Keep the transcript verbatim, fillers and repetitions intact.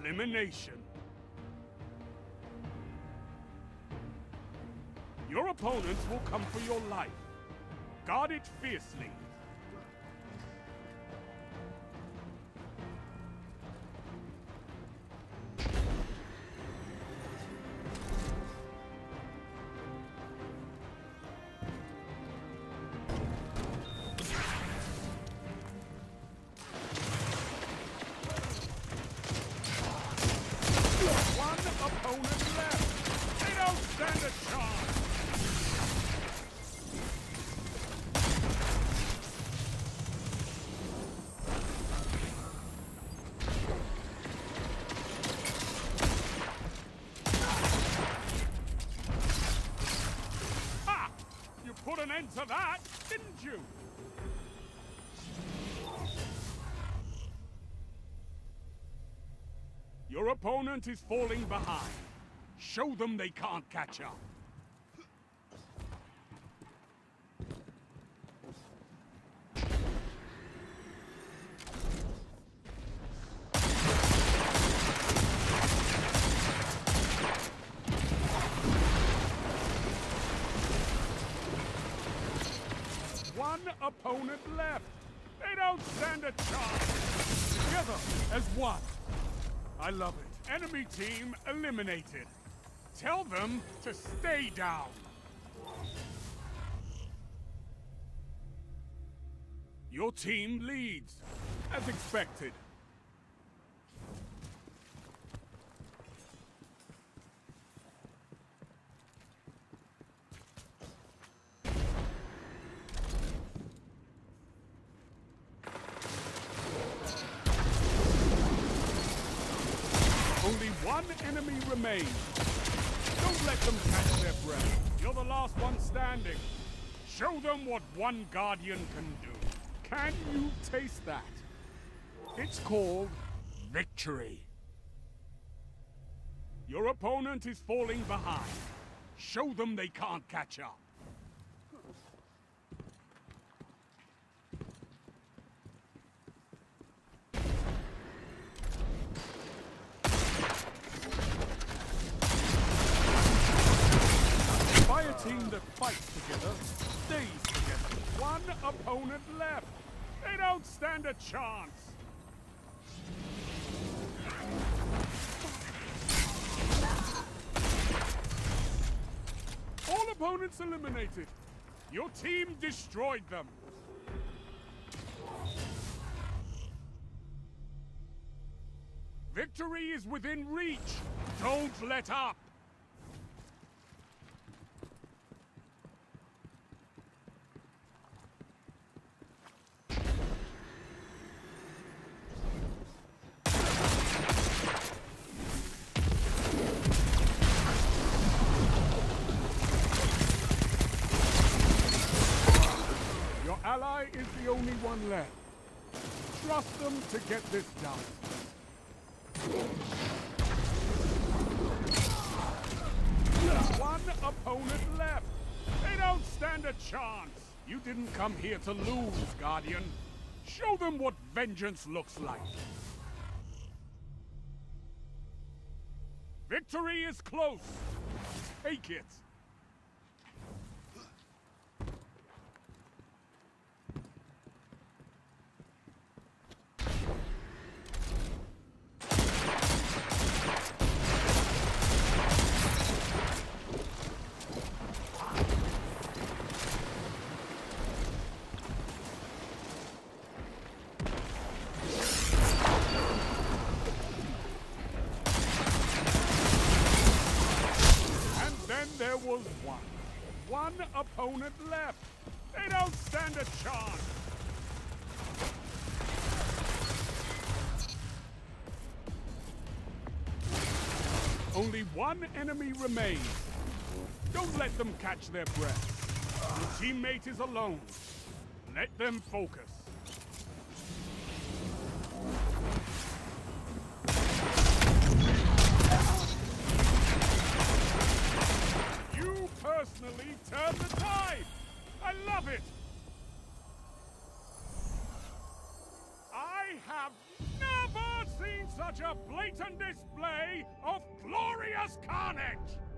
Elimination. Your opponents will come for your life. Guard it fiercely. Opponent left! They don't stand a chance! Ha! You put an end to that, didn't you? Your opponent is falling behind. Show them they can't catch up. One opponent left. They don't stand a chance. Together as one. I love it. Enemy team eliminated. Tell them to stay down. Your team leads, as expected. Only one enemy remains. Don't let them catch their breath. You're the last one standing. Show them what one Guardian can do. Can you taste that? It's called victory. Your opponent is falling behind. Show them they can't catch up. A team that fights together stays together. One opponent left. They don't stand a chance. All opponents eliminated. Your team destroyed them. Victory is within reach. Don't let up. Ally is the only one left. Trust them to get this done. One opponent left. They don't stand a chance. You didn't come here to lose, Guardian. Show them what vengeance looks like. Victory is close. Take it. There was one. One opponent left. They don't stand a chance. Only one enemy remains. Don't let them catch their breath. Your teammate is alone. Let them focus. Personally turn the tide! I love it! I have never seen seen such a blatant display of glorious carnage!